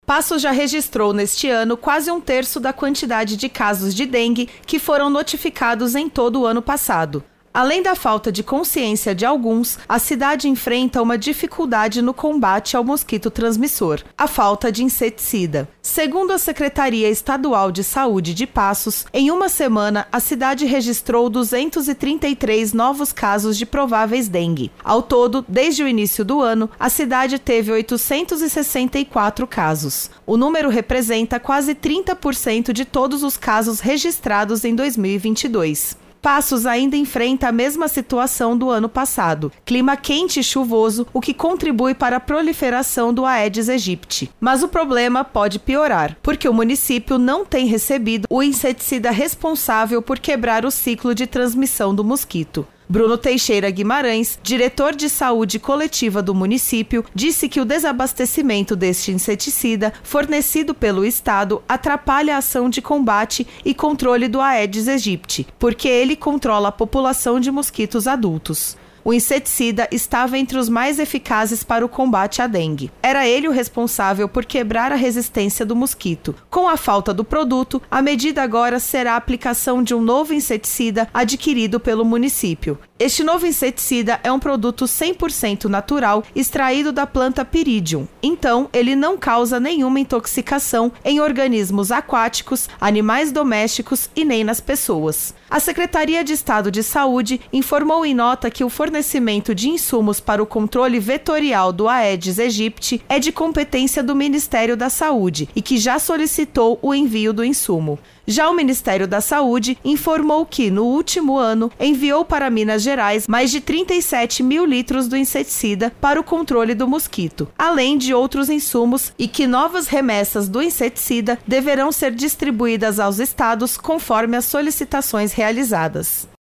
Passos já registrou neste ano quase um terço da quantidade de casos de dengue que foram notificados em todo o ano passado. Além da falta de consciência de alguns, a cidade enfrenta uma dificuldade no combate ao mosquito transmissor: a falta de inseticida. Segundo a Secretaria Estadual de Saúde de Passos, em uma semana a cidade registrou 233 novos casos de prováveis dengue. Ao todo, desde o início do ano, a cidade teve 864 casos. O número representa quase 30% de todos os casos registrados em 2022. Passos ainda enfrenta a mesma situação do ano passado: clima quente e chuvoso, o que contribui para a proliferação do Aedes aegypti. Mas o problema pode piorar, porque o município não tem recebido o inseticida responsável por quebrar o ciclo de transmissão do mosquito. Bruno Teixeira Guimarães, diretor de saúde coletiva do município, disse que o desabastecimento deste inseticida, fornecido pelo Estado, atrapalha a ação de combate e controle do Aedes aegypti, porque ele controla a população de mosquitos adultos. O inseticida estava entre os mais eficazes para o combate à dengue. Era ele o responsável por quebrar a resistência do mosquito. Com a falta do produto, a medida agora será a aplicação de um novo inseticida adquirido pelo município. Este novo inseticida é um produto 100% natural, extraído da planta Pyridium. Então, ele não causa nenhuma intoxicação em organismos aquáticos, animais domésticos e nem nas pessoas. A Secretaria de Estado de Saúde informou em nota que o fornecimento de insumos para o controle vetorial do Aedes aegypti é de competência do Ministério da Saúde e que já solicitou o envio do insumo. Já o Ministério da Saúde informou que, no último ano, enviou para Minas Gerais mais de 37 mil litros do inseticida para o controle do mosquito, além de outros insumos, e que novas remessas do inseticida deverão ser distribuídas aos estados conforme as solicitações realizadas.